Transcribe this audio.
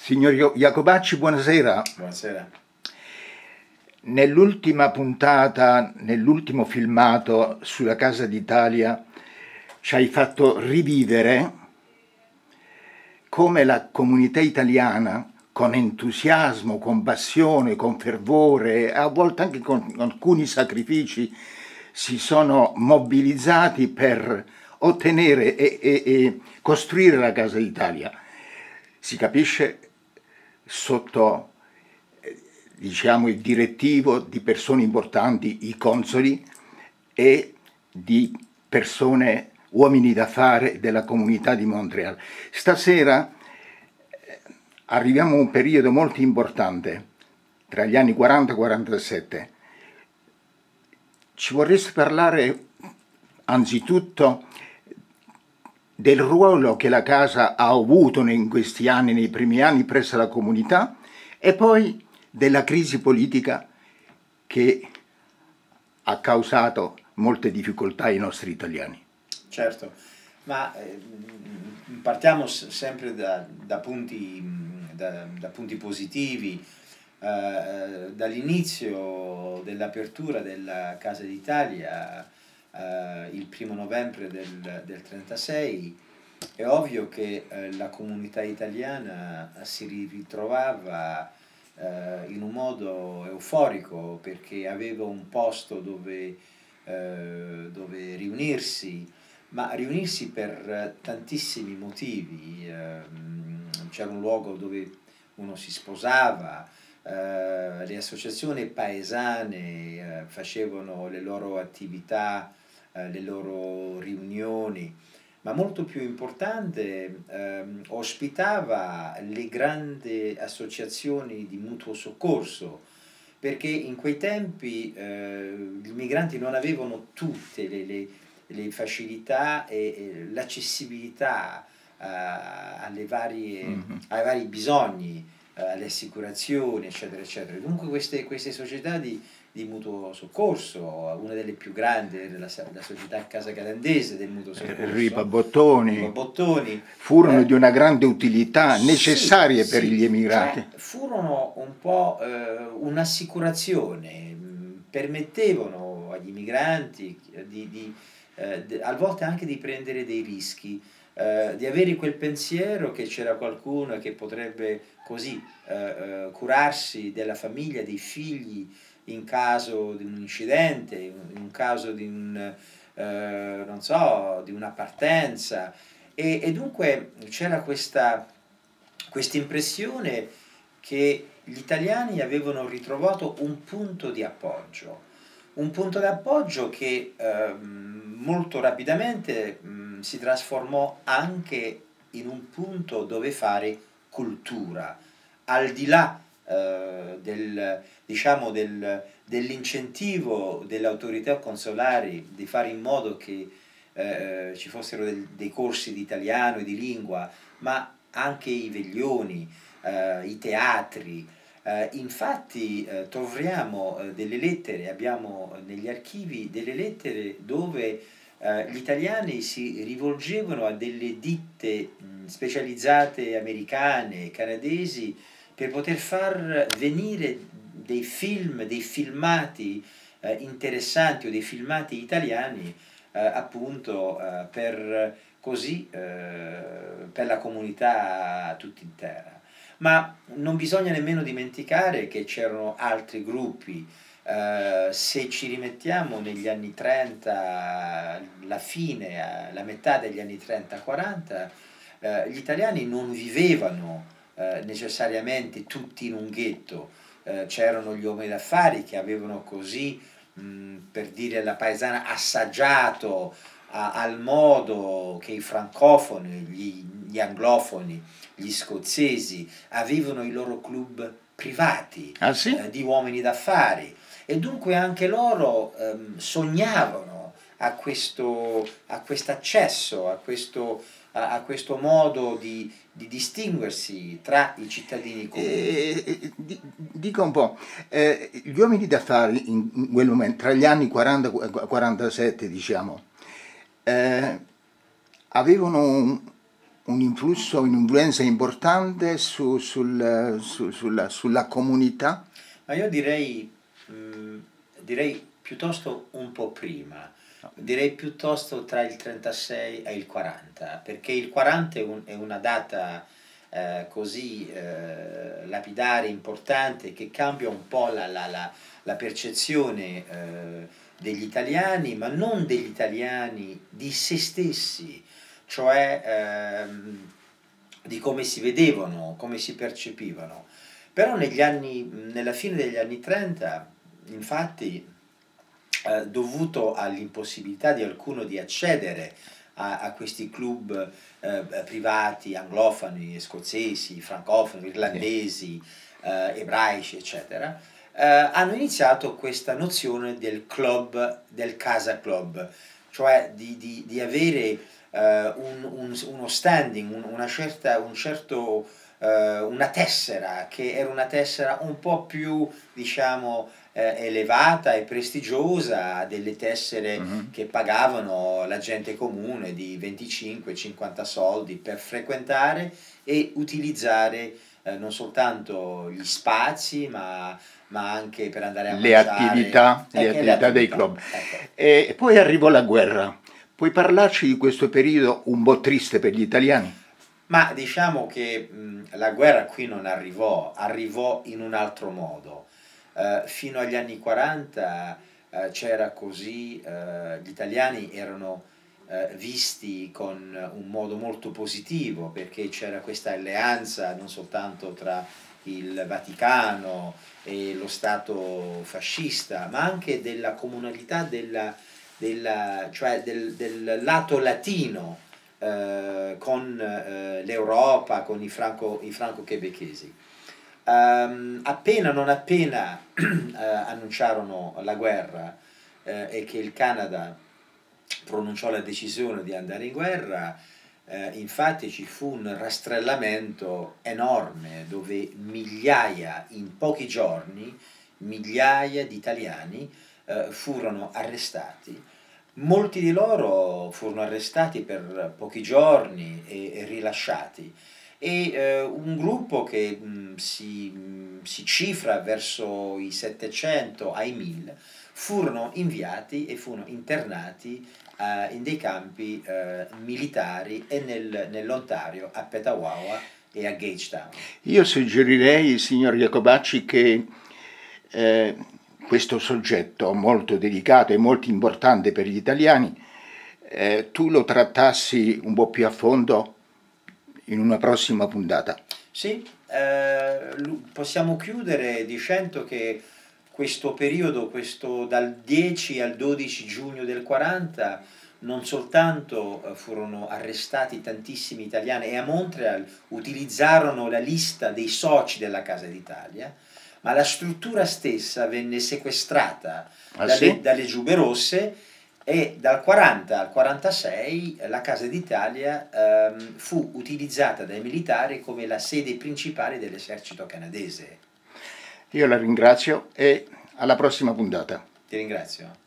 Signor Jacobacci, buonasera. Buonasera. Nell'ultima puntata, nell'ultimo filmato sulla Casa d'Italia, ci hai fatto rivivere come la comunità italiana, con entusiasmo, con passione, con fervore, a volte anche con alcuni sacrifici, si sono mobilizzati per ottenere e costruire la Casa d'Italia. Si capisce sotto diciamo il direttivo di persone importanti, i consoli, e di persone, uomini d'affari della comunità di Montreal. Stasera arriviamo a un periodo molto importante, tra gli anni 40 e 47. Ci vorresti parlare anzitutto del ruolo che la Casa ha avuto in questi anni, nei primi anni, presso la comunità, e poi della crisi politica che ha causato molte difficoltà ai nostri italiani. Certo, ma partiamo sempre da punti positivi. Dall'inizio dell'apertura della Casa d'Italia, il 1° novembre del 1936, è ovvio che la comunità italiana si ritrovava in un modo euforico, perché aveva un posto dove riunirsi, ma riunirsi per tantissimi motivi. C'era un luogo dove uno si sposava, le associazioni paesane facevano le loro attività, le loro riunioni, ma molto più importante, ospitava le grandi associazioni di mutuo soccorso, perché in quei tempi gli immigranti non avevano tutte le facilità e l'accessibilità ai vari bisogni, alle assicurazioni, eccetera, eccetera. Dunque queste società di mutuo soccorso, una delle più grandi era la società Casa Calandese del mutuo soccorso, Ripa Bottoni, furono di una grande utilità, necessarie per gli emigranti. Cioè, furono un po' un'assicurazione, permettevano agli immigranti a volte anche di prendere dei rischi, di avere quel pensiero che c'era qualcuno che potrebbe così curarsi della famiglia, dei figli, in caso di un incidente, in caso di non so, di una partenza, e dunque c'era questa impressione che gli italiani avevano ritrovato un punto di appoggio che molto rapidamente si trasformò anche in un punto dove fare cultura, al di là dell'incentivo delle autorità consolari di fare in modo che ci fossero dei corsi di italiano e di lingua, ma anche i veglioni, i teatri. Infatti troviamo delle lettere, abbiamo negli archivi delle lettere dove gli italiani si rivolgevano a delle ditte specializzate americane, canadesi, per poter far venire dei film, dei filmati interessanti o dei filmati italiani appunto per la comunità tutta intera. Ma non bisogna nemmeno dimenticare che c'erano altri gruppi. Se ci rimettiamo negli anni 30, la metà degli anni 30-40, gli italiani non vivevano necessariamente tutti in un ghetto. C'erano gli uomini d'affari che avevano così, per dire alla paesana, assaggiato al modo che i francofoni, gli anglofoni, gli scozzesi avevano i loro club privati di uomini d'affari, e dunque anche loro sognavano a questo accesso, a questo modo di distinguersi tra i cittadini comuni. Dico un po', gli uomini d'affari in quel momento, tra gli anni 40 e 47, diciamo, avevano un influsso, un'influenza importante sulla comunità? Ma io direi piuttosto un po' prima, direi piuttosto tra il 36 e il 40, perché il 40 è una data così lapidare, importante, che cambia un po' la percezione degli italiani, ma non degli italiani, di se stessi, cioè di come si vedevano, come si percepivano. Però nella fine degli anni 30, infatti, dovuto all'impossibilità di alcuno di accedere a questi club privati, anglofoni, scozzesi, francofoni, irlandesi, ebraici, eccetera, hanno iniziato questa nozione del club, del casa club, cioè di avere uno standing, una tessera, che era una tessera un po' più, diciamo, elevata e prestigiosa delle tessere che pagavano la gente comune di 25-50 soldi per frequentare e utilizzare non soltanto gli spazi, ma anche per andare a le mangiare. attività dei club. Ecco. E poi arrivò la guerra. Puoi parlarci di questo periodo un po' triste per gli italiani? Ma diciamo che la guerra qui non arrivò in un altro modo. Fino agli anni 40 c'era così, gli italiani erano visti con un modo molto positivo, perché c'era questa alleanza non soltanto tra il Vaticano e lo Stato fascista, ma anche della comunalità cioè del lato latino con l'Europa, con i franco-quebecchesi. Non appena annunciarono la guerra e che il Canada pronunciò la decisione di andare in guerra, infatti ci fu un rastrellamento enorme dove in pochi giorni, migliaia di italiani furono arrestati. Molti di loro furono arrestati per pochi giorni e rilasciati, e un gruppo che si cifra verso i 700 ai 1000 furono inviati e furono internati in dei campi militari e nell'Ontario, a Petawawa e a Gagetown. Io suggerirei, signor Jacobacci, che questo soggetto molto delicato e molto importante per gli italiani, tu lo trattassi un po' più a fondo in una prossima puntata. Sì, possiamo chiudere dicendo che questo periodo, dal 10 al 12 giugno del 40, non soltanto furono arrestati tantissimi italiani e a Montreal utilizzarono la lista dei soci della Casa d'Italia, ma la struttura stessa venne sequestrata dalle Giube Rosse, e dal 40 al 46 la Casa d'Italia fu utilizzata dai militari come la sede principale dell'esercito canadese. Io la ringrazio e alla prossima puntata. Ti ringrazio.